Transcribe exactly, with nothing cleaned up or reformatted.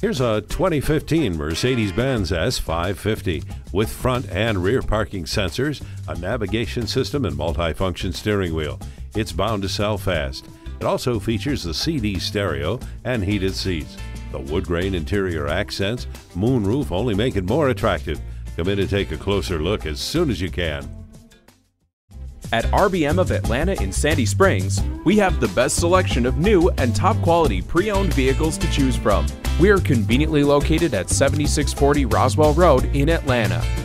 Here's a twenty fifteen Mercedes-Benz S five fifty with front and rear parking sensors, a navigation system, and multifunction steering wheel. It's bound to sell fast. It also features the C D stereo and heated seats. The wood grain interior accents, moonroof only make it more attractive. Come in and take a closer look as soon as you can. At R B M of Atlanta in Sandy Springs, we have the best selection of new and top quality pre-owned vehicles to choose from. We are conveniently located at seventy-six forty Roswell Road in Atlanta.